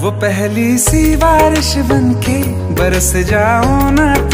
वो पहली सी बारिश बनके बरस जाऊं ना